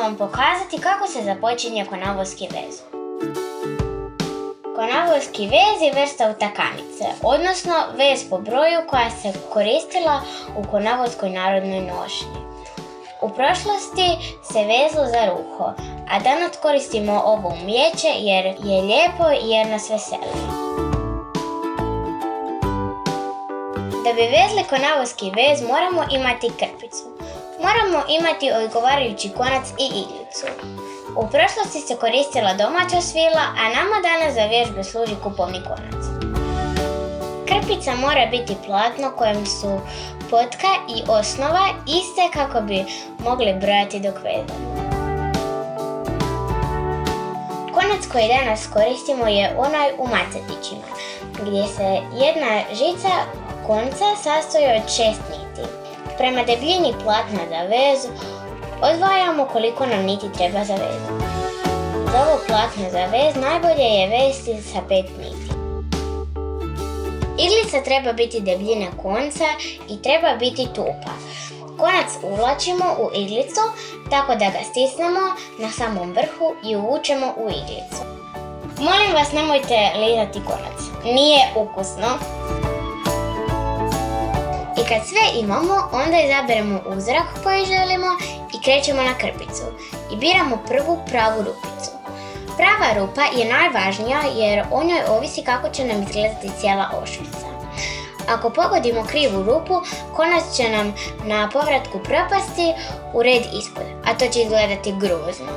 vam pokazati kako se započinje konavoski vez. Konavoski vez je vrsta utakamice, odnosno vez po broju koja se koristila u konavoskoj narodnoj nošnji. U prošlosti se vezlo za ruho, a danas koristimo ovo umijeće jer je lijepo i jer nas veseli. Da bi vezli konavoski vez moramo imati krpicu. Moramo imati odgovarajući konac i iglicu. U prošlosti se koristila domaća svila, a nama danas za vježbe služi kupovni konac. Krpica mora biti platno kojem su potka i osnova iste kako bi mogli brojati dok vezemo. Konac koji danas koristimo je onaj u macetićima, gdje se jedna žica konca sastoji od 6 niti. Prema debljini platna za vezu odvajamo koliko nam niti treba za vezu. Za ovo platno za vez najbolje je vesti sa 5 niti. Iglica treba biti debljine konca i treba biti tupa. Konac uvlačimo u iglicu tako da ga stisnemo na samom vrhu i uvučemo u iglicu. Molim vas, nemojte lizati konac, nije ukusno. I kad sve imamo, onda izaberemo uzrak koji želimo i krećemo na krpicu i biramo prvu pravu rupicu. Prava rupa je najvažnija jer o njoj ovisi kako će nam izgledati cijela oštrica. Ako pogodimo krivu rupu, konac će nam na povratku propasti u red ispod, a to će izgledati grozno.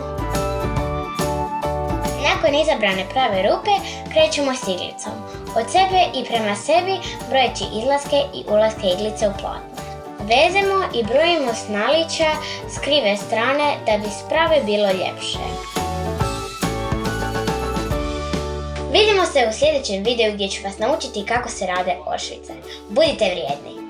Nakon izabrane prave rupe, krećemo s iglicom. Od sebe i prema sebi brojeći izlaske i ulaske iglice u platno. Vezemo i brojimo s naličja s krive strane da bi s prave bilo ljepše. Vidimo se u sljedećem videu gdje ću vas naučiti kako se rade oštrice. Budite vrijedni!